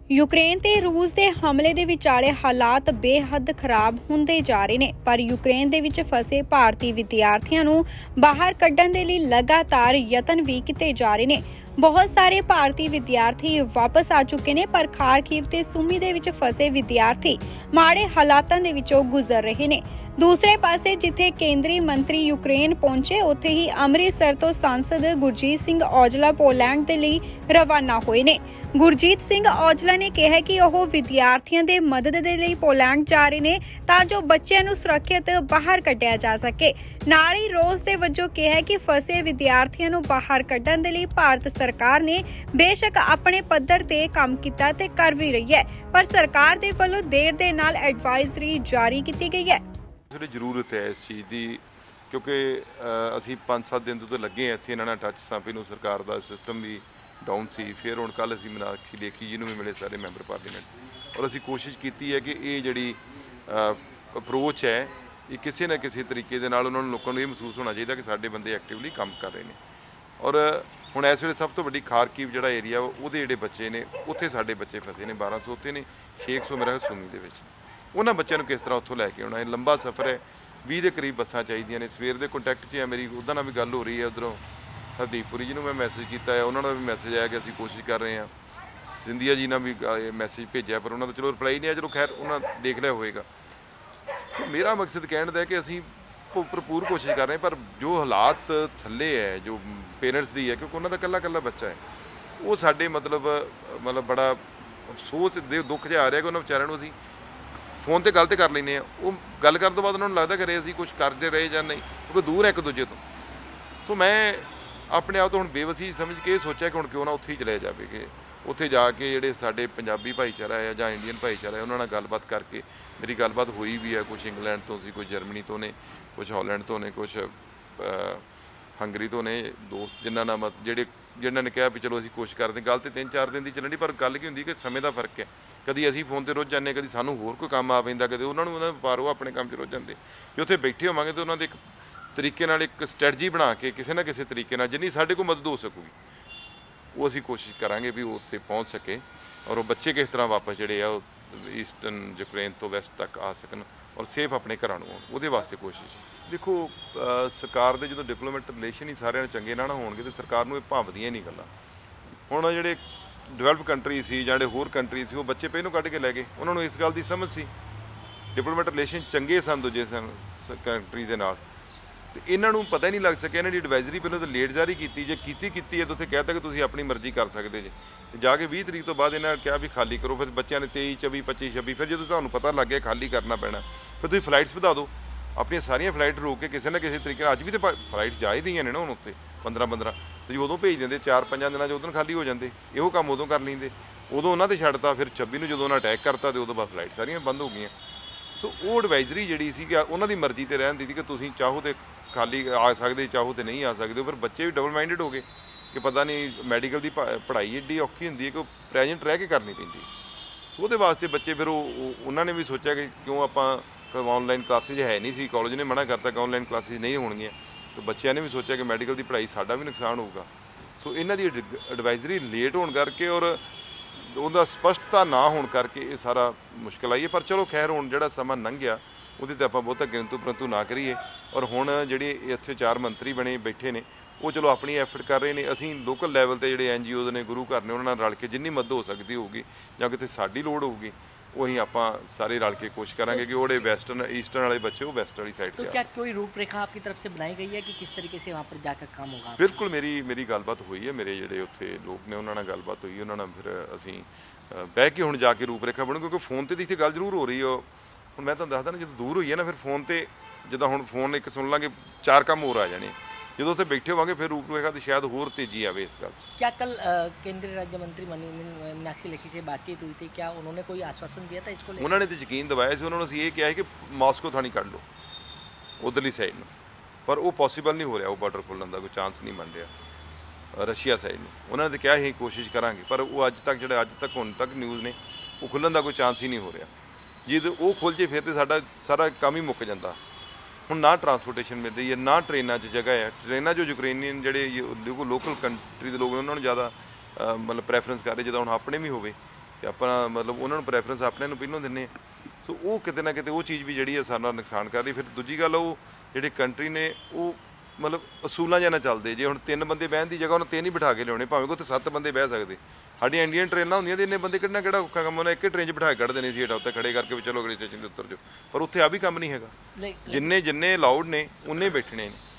Ukraine ते रूस के हमले के विचाले हालात बेहद खराब होंदे जा रहे ने, पर यूक्रेन दे विच फसे भारतीय विद्यार्थियों नूं बाहर कड्ढण दे लई लगातार यतन भी कीते जा रहे ने। बहुत सारे भारतीय विद्यार्थी वापस आ चुके ने, पर खारकीव ते सुमी दे विच फसे विद्यार्थी माड़े हालातां दे विचों गुजर रहे ने। दूसरे पासे जिथे केंद्रीय मंत्री यूक्रेन पहुंचे, उत्थे ही अमृतसर तो सांसद गुरजीत सिंह औजला पोलैंड दे लई रवाना होए ने। गुरजीत सिंह औजला ने कहा कि वह विद्यार्थियों की मदद के लिए पोलैंड जा रहे हैं तां जो बच्चों को सुरक्षित बाहर कढ़िया जा सके। नाल ही रोस के वजों कहा कि फसे विद्यार्थियों को बाहर कढ़ण के लिए भारत सरकार ने बेशक अपने पद्धर ते काम किया ते कर भी रही है, पर सरकार के वलों देर दे नाल एडवाइजरी जारी की गई है। जरूरत है इस चीज़ की, क्योंकि असी 5-7 दिन तो लगे हैं इतने इन्होंने टच सां पहलों सरकार का सिस्टम भी डाउन सी, फिर हुण कल असीं मीनाक्षी लेखी जी नूं भी मिले सारे मैंबर पार्लीमेंट, और असीं कोशिश की है कि ये जिहड़ी अप्रोच है ये किसी न किसी तरीके दे नाल उन्हां नूं लोकां नूं ये महसूस होना चाहिए कि साडे बंदे एक्टिवली काम कर रहे हैं। और हुण इस वेले सब तो वड्डी खारकीव जिहड़ा एरिया उहदे जिहड़े बच्चे ने उत्थे साडे बच्चे फसे ने, 1200 उत्थे ने, 600 मेरा सुमी दे विच। उन्हां बच्चों को किस तरह उत्थों लैके आउणा है, लंबा सफ़र है, 20 के करीब बसां चाहिए ने। सवेर के कंटैक्ट 'च है मेरी, उहदां नाल भी गल हो रही है, उधरों हरदीपपुरी जी ने मैं मैसेज किया है, उन्होंने भी मैसेज आया कि असीं कोशिश कर रहे हैं। सिंधिया जी ने भी मैसेज भेजा, पर उन्होंने चलो रिप्लाई नहीं आया, चलो खैर उन्होंने देख लिया होएगा। तो मेरा मकसद कहने का है कि असीं भरपूर कोशिश कर रहे हैं, पर जो हालात थल्ले है, जो पेरेंट्स दी है, क्योंकि उन्होंने कल्ला कल्ला बच्चा है, वो साडे मतलब बड़ा अफसोस दुख जिहा आ रहा कि उन्होंने बेचारिਆਂ ਨੂੰ ਅਸੀਂ फोन पर गल तो कर लें, वो गल करने तो बाद उन्होंने लगता कि असीं कुछ करते रहे या नहीं, क्योंकि दूर है एक दूजे तो। सो मैं अपने आप तो हुण बेवसी समझ के सोचा कि हुण क्यों ना उत्थे ही चले जावे कि उत्थे जाके जिहड़े साडे पंजाबी भाईचारा है जां इंडियन भाईचारा है उन्हां नाल गलबात करके, मेरी गलबात हुई भी है, कुछ इंग्लैंड तो सी, कुछ जर्मनी तो ने, कुछ हॉलैंड तो ने, कुछ हंगरी तो ने दोस्त, जिन्हां नाल जिन्हां ने कहा भी चलो असीं कोशिश करदे। गल तो 3-4 दिन की चलण दी, पर गल की हुंदी कि समय का फर्क है, कभी असीं फोन पर रुझ जाने, कभी सानूं होर कोई काम आ पैंदा, कभी उन्हां नूं व्यापार वो अपने काम 'च रुझ जांदे। जे उत्थे बैठे होवांगे तो उन्हां दे एक तरीके नाल एक स्ट्रैटजी बना के किसी ना किसी तरीके नाल जिन्नी साडे कोल मदद हो सकूगी वो असीं कोशिश करांगे भी वो उत्थे पहुँच सके, और वो बच्चे किस तरह वापस जिहड़े आ ईस्टर्न यूक्रेन तो वैस्ट तक आ सकन और सेफ अपने घरां नूं आउण, उहदे वास्ते कोशिश। देखो सरकार दे जदों डिप्लोमेट रिलेशन ही सारिਆਂ चंगे ना होणगे तो सरकार नूं भावदियां नहीं गल्लां। हुण जिहड़े डिवैलप कंट्री सी जां होर कंट्री सी, वो बच्चे पहिलों कढ के लै गए, उन्हां नूं इस गल दी समझ सी, डिप्लोमेट रिलेशन चंगे सन दूजे कंट्री दे नाल, तो इन्हों पता ही नहीं लग सकिया। इन्होंने एडवाइजरी पहले तो लेट जारी की, जे की है तो उत्थे कहता कि तुसीं अपनी मर्जी कर सकते जे, जाके 20 तरीक तो बाद इन्होंने कहा भी खाली करो, फिर बच्चों ने 23, 24, 25, 26, फिर जो तुहानूं पता लग गया खाली करना पैना, फिर तुसीं फ्लाइट्स वधा दो, अपन सारिया फ्लाइट रोक के किसी न किसी तरीके अज भी तो फ्लाइट जा ही रही ने ना हुण उत्ते 15-15, तो जो उदों भेज देंगे 4-5 दिनों उदों खाली हो जाते, इहो काम उदों कर लेंदे, उदों उन्होंने तो छड्डता, फिर 26 नूं जदों उन्होंने अटैक करता तो उदों बाद फ्लाइट सारिया बंद हो गई। सो वो एडवाइजरी जी सी उन्होंने मर्जी तो रहन दी कि तुसीं चाहो तो खाली आ सकते, चाहो तो नहीं आ सकते। फिर बच्चे भी डबल माइंडेड हो गए कि पता नहीं मैडिकल की पढ़ाई एड्डी औखी होंदी है कि प्रेजेंट रह के करनी पैंदी, सो वो वास्ते बच्चे फिर उन्होंने भी सोचा कि क्यों आप ऑनलाइन क्लासिज है नहीं सी, कॉलेज ने मना करता कि ऑनलाइन क्लासिज नहीं होणगियां, तो बच्चों ने भी सोचा कि मैडिकल की पढ़ाई साडा भी नुकसान होगा। सो इन्हां दी एडवाइजरी लेट होने करके और उहदा स्पष्टता ना होने करके ये सारा मुश्किल आई है। पर चलो खैर हुण जिहड़ा समा लंघ गया ਉਹਦੇ ਤੇ ਆਪਾਂ ਬਹੁਤਾ ਗਿਣਤੂ ਪਰੰਤੂ ਨਾ ਕਰੀਏ, ਔਰ ਹੁਣ ਜਿਹੜੇ ਇੱਥੇ 4 ਮੰਤਰੀ ਬਣੇ ਬੈਠੇ ਨੇ ਉਹ ਚਲੋ ਆਪਣੀ ਐਫਰਟ ਕਰ ਰਹੇ ਨੇ। ਅਸੀਂ ਲੋਕਲ ਲੈਵਲ ਤੇ ਜਿਹੜੇ NGOs ਨੇ, ਗੁਰੂ ਘਰ ਨੇ, ਉਹਨਾਂ ਨਾਲ ਰਲ ਕੇ ਜਿੰਨੀ ਮਦਦ ਹੋ ਸਕਦੀ ਹੋਊਗੀ ਜਾਂ ਕਿਤੇ ਸਾਡੀ ਲੋੜ ਹੋਊਗੀ ਉਹ ਅਸੀਂ ਆਪਾਂ ਸਾਰੇ ਰਲ ਕੇ ਕੋਸ਼ਿਸ਼ ਕਰਾਂਗੇ कि ਉਹਦੇ ਵੈਸਟਰਨ ईस्टर्न वाले बच्चे वो वेस्ट वाली साइड तो क्या कोई रूपरेखा आपकी तरफ से बनाई गई है कि किस तरीके से वहाँ पर जाकर काम होगा? बिल्कुल मेरी गलबात हुई है, मेरे ਜਿਹੜੇ ਉੱਥੇ ਲੋਕ ਨੇ ਉਹਨਾਂ ਨਾਲ ਗੱਲਬਾਤ ਹੋਈ, ਉਹਨਾਂ ਨਾਲ ਫਿਰ ਅਸੀਂ ਬਹਿ ਕੇ ਹੁਣ ਜਾ ਕੇ ਰੂਪਰੇਖਾ ਬਣੂ, ਕਿਉਂਕਿ ਫੋਨ ਤੇ ਇੱਥੇ ਗੱਲ ਜ਼ਰੂਰ ਹੋ ਰਹੀ ਹੈ। ਹੁਣ मैं ਤੁਹਾਨੂੰ ਦੱਸਦਾ ਨਾ ਜਦੋਂ ਦੂਰ ਹੋਈ ਹੈ ਨਾ ਫਿਰ ਫੋਨ ਤੇ ਜਿੱਦਾਂ ਹੁਣ ਫੋਨ ਇੱਕ ਸੁਣ ਲਾਂਗੇ 4 ਕੰਮ ਹੋਰ ਆ ਜਾਣੇ, ਜਦੋਂ ਉੱਥੇ बैठे होवांगे फिर रूपरेखा तो शायद होर तेजी आवे इस गल। क्या कल केंद्रीय राज्य मंत्री मीनाक्षी लेखी से बातचीत हुई थी, क्या उन्होंने कोई आश्वासन दिया था इसको? उन्होंने तो यकीन दिवाया से, उन्होंने ये किया है कि मॉस्को थानी कढ़ लो उधरली साइड में, पर वो पॉसीबल नहीं हो रहा, वो बॉर्डर खोलने का कोई चांस नहीं बन रहा रशिया साइड में। उन्होंने तो कहा ही कोशिश करांगे, पर वो अज तक जो अज तक हुण तक न्यूज़ ने वो खुलण का कोई चांस ही नहीं हो रहा। जे वो खुल जे फिर तो साडा सारा काम ही मुक जाता। ਹੁਣ ना ट्रांसपोर्टेशन मिल रही है, ना ट्रेनों जगह है, ट्रेनों जो यूक्रेनियन जोड़े लोकल कंट्री के लोग उन्होंने ज़्यादा मतलब प्रैफरेंस कर रहे, जो हम अपने भी हो ਤੇ ਆਪਣਾ ਮਤਲਬ ਉਹਨਾਂ ਨੂੰ ਪ੍ਰੈਫਰੈਂਸ ਆਪਣੇ ਨੂੰ ਪਹਿਲੋਂ ਦਿੰਦੇ ਆ। ਸੋ ਉਹ ਕਿਤੇ ਨਾ ਕਿਤੇ ਉਹ ਚੀਜ਼ ਵੀ ਜਿਹੜੀ ਹੈ ਸਾਡਾ ਨੁਕਸਾਨ ਕਰ ਰਹੀ। ਫਿਰ ਦੂਜੀ ਗੱਲ ਉਹ ਜਿਹੜੇ ਕੰਟਰੀ ਨੇ ਉਹ ਮਤਲਬ ਅਸੂਲਾਂ ਜਿਹਾ ਨਾ ਚੱਲਦੇ। ਜੇ ਹੁਣ 3 ਬੰਦੇ ਬਹਿਣ ਦੀ ਜਗ੍ਹਾ ਉਹਨੂੰ 3 ਹੀ ਬਿਠਾ ਕੇ ਲਿਆਉਣੇ, ਭਾਵੇਂ ਕਿ ਉੱਥੇ 7 ਬੰਦੇ ਬਹਿ ਸਕਦੇ। ਸਾਡੀਆਂ ਇੰਡੀਅਨ ਟ੍ਰੇਨਾਂ ਹੁੰਦੀਆਂ ਤੇ ਇੰਨੇ ਬੰਦੇ ਕੱਢਣਾ ਕਿਹੜਾ ਔਖਾ ਕੰਮ, ਉਹਨਾਂ ਇੱਕ ਟ੍ਰੇਨ 'ਚ ਬਿਠਾ ਕੇ ਕੱਢ ਦੇਣੀ ਸੀ ਹੇਠਾਂ ਉੱਤੇ ਖੜੇ ਕਰਕੇ ਵੀ ਚਲੋ ਅਗਲੇ ਸਟੇਸ਼ਨ 'ਤੇ ਉਤਰ ਜਾਓ। ਪਰ ਉੱਥੇ ਆ ਵੀ ਕੰਮ ਨਹੀਂ ਹੈਗਾ, ਜਿੰਨੇ ਅਲਾਊਡ ਨੇ ਉਨੇ ਬੈਠਣੇ ਨੇ।